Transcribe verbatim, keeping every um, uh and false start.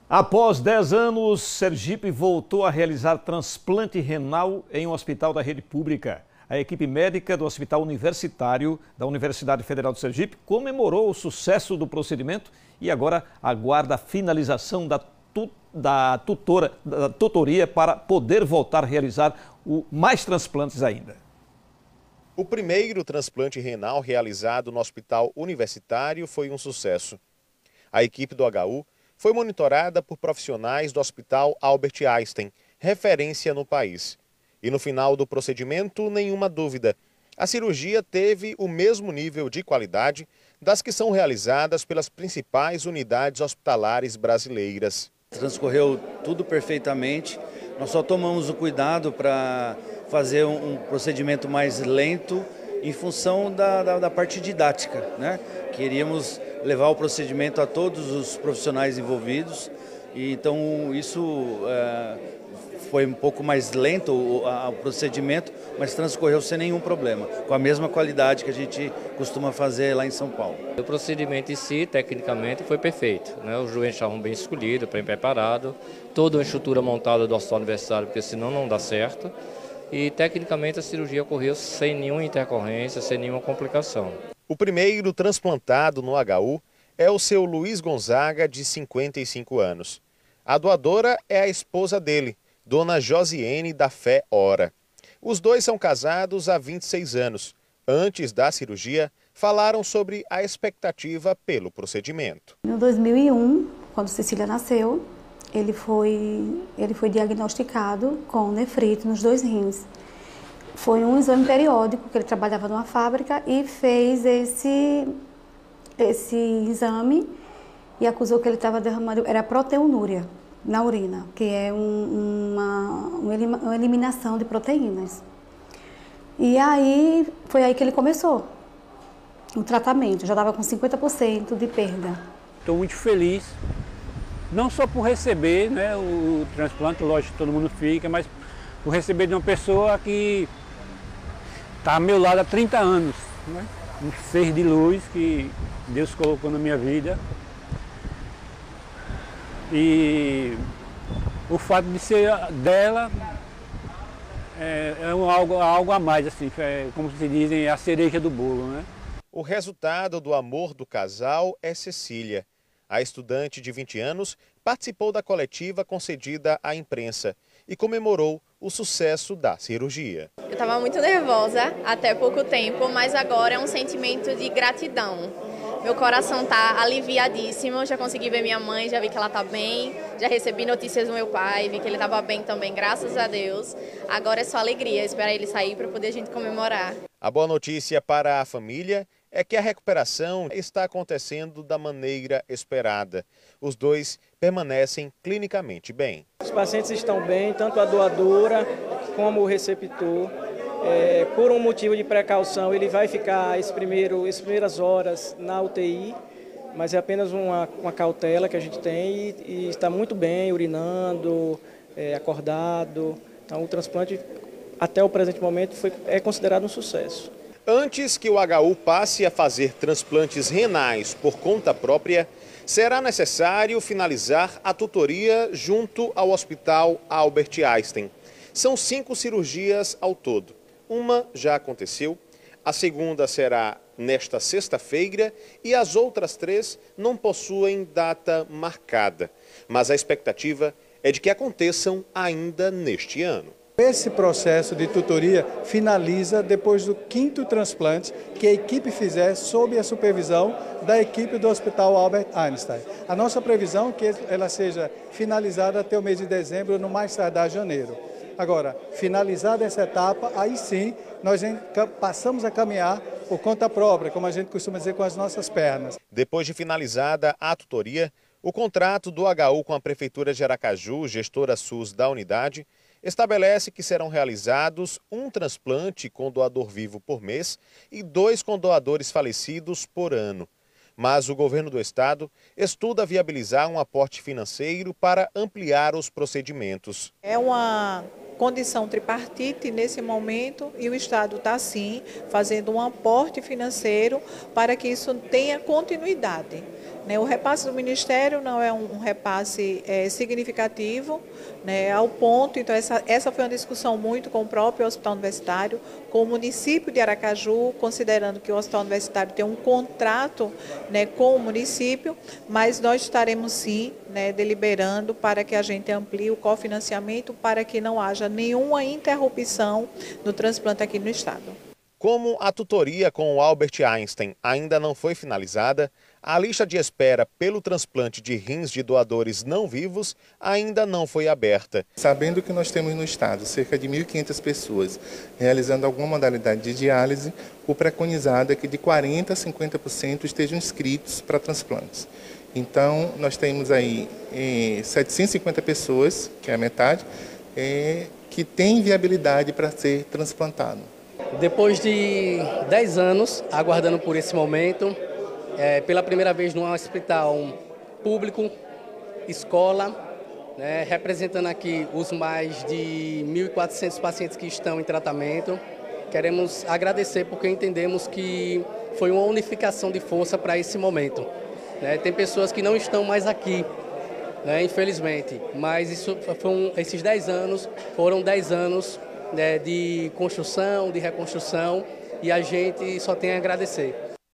Após dez anos, Sergipe voltou a realizar transplante renal em um hospital da rede pública. A equipe médica do Hospital Universitário da Universidade Federal de Sergipe comemorou o sucesso do procedimento e agora aguarda a finalização da, tu, da, tutora, da tutoria para poder voltar a realizar o, mais transplantes ainda. O primeiro transplante renal realizado no Hospital Universitário foi um sucesso. A equipe do H U foi monitorada por profissionais do Hospital Albert Einstein, referência no país. E no final do procedimento, nenhuma dúvida, a cirurgia teve o mesmo nível de qualidade das que são realizadas pelas principais unidades hospitalares brasileiras. Transcorreu tudo perfeitamente, nós só tomamos o cuidado para fazer um procedimento mais lento em função da, da, da parte didática, né? Queríamos levar o procedimento a todos os profissionais envolvidos, e então isso é, foi um pouco mais lento o, a, o procedimento, mas transcorreu sem nenhum problema, com a mesma qualidade que a gente costuma fazer lá em São Paulo. O procedimento em si, tecnicamente, foi perfeito, né? Os doentes estavam bem escolhidos, bem preparados, toda a estrutura montada do hospital universitário, porque senão não dá certo. E tecnicamente a cirurgia ocorreu sem nenhuma intercorrência, sem nenhuma complicação. O primeiro transplantado no H U é o seu Luiz Gonzaga, de cinquenta e cinco anos. A doadora é a esposa dele, dona Josiene da Fé Ora. Os dois são casados há vinte e seis anos. Antes da cirurgia, falaram sobre a expectativa pelo procedimento. Em dois mil e um, quando Cecília nasceu, ele foi, ele foi diagnosticado com nefrite nos dois rins. Foi um exame periódico, que ele trabalhava numa fábrica e fez esse, esse exame e acusou que ele estava derramando, era proteinúria na urina, que é um, uma, uma eliminação de proteínas. E aí, foi aí que ele começou o tratamento, já estava com cinquenta por cento de perda. Estou muito feliz. Não só por receber, né, o transplante, lógico que todo mundo fica, mas por receber de uma pessoa que está ao meu lado há trinta anos, né? Um ser de luz que Deus colocou na minha vida. E o fato de ser dela é, é algo, algo a mais, assim, é, como se dizem, é a cereja do bolo, né? O resultado do amor do casal é Cecília. A estudante de vinte anos participou da coletiva concedida à imprensa e comemorou o sucesso da cirurgia. Eu estava muito nervosa até pouco tempo, mas agora é um sentimento de gratidão. Meu coração está aliviadíssimo, já consegui ver minha mãe, já vi que ela está bem, já recebi notícias do meu pai, vi que ele estava bem também, graças a Deus. Agora é só alegria, esperar ele sair para poder a gente comemorar. A boa notícia para a família é que a recuperação está acontecendo da maneira esperada. Os dois permanecem clinicamente bem. Os pacientes estão bem, tanto a doadora como o receptor. É, por um motivo de precaução, ele vai ficar esse primeiro, as primeiras horas na U T I, mas é apenas uma, uma cautela que a gente tem e, e está muito bem, urinando, é, acordado. Então o transplante, até o presente momento, foi, é considerado um sucesso. Antes que o H U passe a fazer transplantes renais por conta própria, será necessário finalizar a tutoria junto ao Hospital Albert Einstein. São cinco cirurgias ao todo. Uma já aconteceu, a segunda será nesta sexta-feira e as outras três não possuem data marcada. Mas a expectativa é de que aconteçam ainda neste ano. Esse processo de tutoria finaliza depois do quinto transplante que a equipe fizer sob a supervisão da equipe do Hospital Albert Einstein. A nossa previsão é que ela seja finalizada até o mês de dezembro, no mais tardar janeiro. Agora, finalizada essa etapa, aí sim nós passamos a caminhar por conta própria, como a gente costuma dizer, com as nossas pernas. Depois de finalizada a tutoria, o contrato do H U com a Prefeitura de Aracaju, gestora SUS da unidade, estabelece que serão realizados um transplante com doador vivo por mês e dois com doadores falecidos por ano. Mas o governo do estado estuda viabilizar um aporte financeiro para ampliar os procedimentos. É uma, condição tripartite nesse momento e o Estado está sim fazendo um aporte financeiro para que isso tenha continuidade. O repasse do Ministério não é um repasse é, significativo, né, ao ponto, então essa, essa foi uma discussão muito com o próprio Hospital Universitário, com o município de Aracaju, considerando que o Hospital Universitário tem um contrato, né, com o município, mas nós estaremos sim, né, deliberando para que a gente amplie o cofinanciamento para que não haja nenhuma interrupção no transplante aqui no Estado. Como a tutoria com o Albert Einstein ainda não foi finalizada, a lista de espera pelo transplante de rins de doadores não vivos ainda não foi aberta. Sabendo que nós temos no estado cerca de mil e quinhentas pessoas realizando alguma modalidade de diálise, o preconizado é que de quarenta a cinquenta por cento estejam inscritos para transplantes. Então, nós temos aí eh, setecentas e cinquenta pessoas, que é a metade, eh, que têm viabilidade para ser transplantado. Depois de dez anos aguardando por esse momento, é, pela primeira vez num hospital público, escola, né, representando aqui os mais de mil e quatrocentos pacientes que estão em tratamento, queremos agradecer porque entendemos que foi uma unificação de força para esse momento. Né, tem pessoas que não estão mais aqui, né, infelizmente, mas isso foi um, esses dez anos foram dez anos, né, de construção, de reconstrução, e a gente só tem a agradecer.